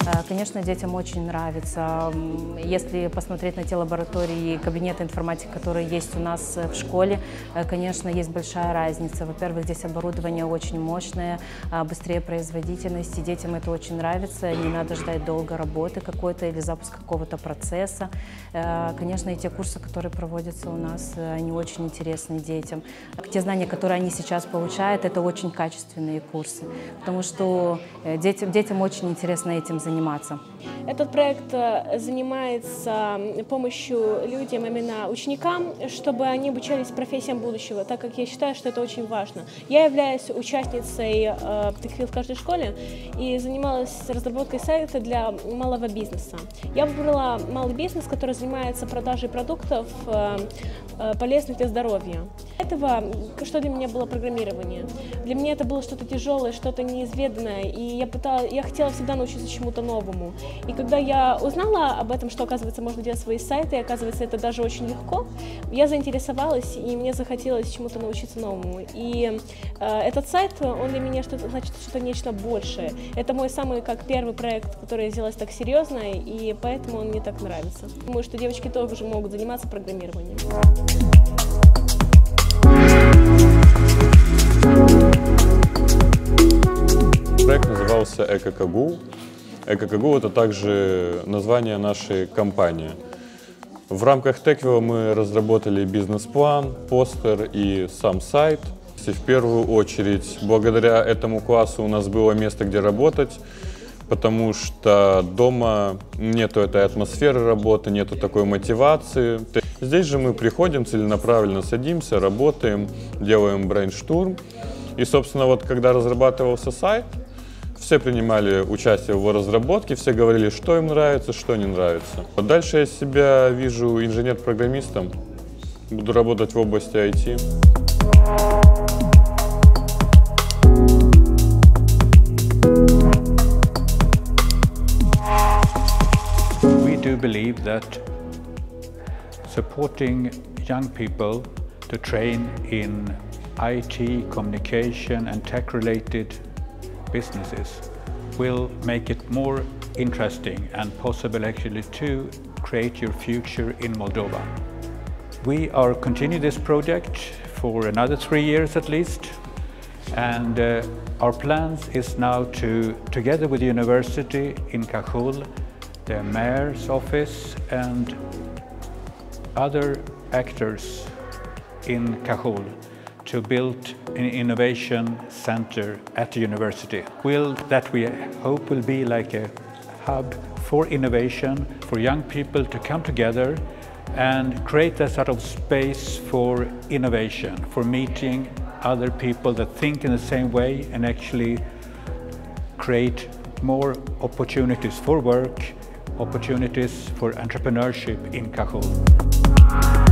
Конечно, детям очень нравится. Если посмотреть на те лаборатории и кабинеты информатики, которые есть у нас в школе, конечно, есть большая разница. Во-первых, здесь оборудование очень мощное, быстрее производительность, и детям это очень нравится. Не надо ждать долго работы какой-то или запуска какого-то процесса. Конечно, и те курсы, которые проводятся у нас, они очень интересны детям. Те знания, которые они сейчас получают, это очень качественные курсы, потому что детям очень интересно этим заниматься. Этот проект занимается помощью людям, именно ученикам, чтобы они обучались профессиям будущего, так как я считаю, что это очень важно. Я являюсь участницей таких в каждой школе и занималась разработкой сайта для малого бизнеса. Я выбрала малый бизнес, который занимается продажей продуктов, полезных для здоровья. Этого, что для меня было программирование? Для меня это было что-то тяжелое, что-то неизведанное, и я хотела всегда научиться чему-то новому. И когда я узнала об этом, что, оказывается, можно делать свои сайты, и, оказывается, это даже очень легко, я заинтересовалась, и мне захотелось чему-то научиться новому. И этот сайт, он для меня значит что-то нечто большее. Это мой самый первый проект, который я взялась так серьезно, и поэтому он мне так нравится. Думаю, что девочки тоже могут заниматься программированием. Проект назывался «Эко-КГУ». «Эко-КГУ» — это также название нашей компании. В рамках Techveo мы разработали бизнес-план, постер и сам сайт. И в первую очередь, благодаря этому классу у нас было место, где работать, потому что дома нету этой атмосферы работы, нету такой мотивации. Здесь же мы приходим, целенаправленно садимся, работаем, делаем брейнштурм. И, собственно, вот когда разрабатывался сайт, все принимали участие в его разработке, все говорили, что им нравится, что не нравится. Дальше я себя вижу инженер-программистом, буду работать в области IT. We do believe that supporting young people to train in IT, communication and tech-related businesses will make it more interesting and possible actually to create your future in Moldova. We are continuing this project for another 3 years at least, and our plans is now to, together with the university in Cahul, the mayor's office and other actors in Cahul, to build an innovation center at the university. That we hope will be like a hub for innovation, for young people to come together and create a sort of space for innovation, for meeting other people that think in the same way and actually create more opportunities for work, opportunities for entrepreneurship in Cahul.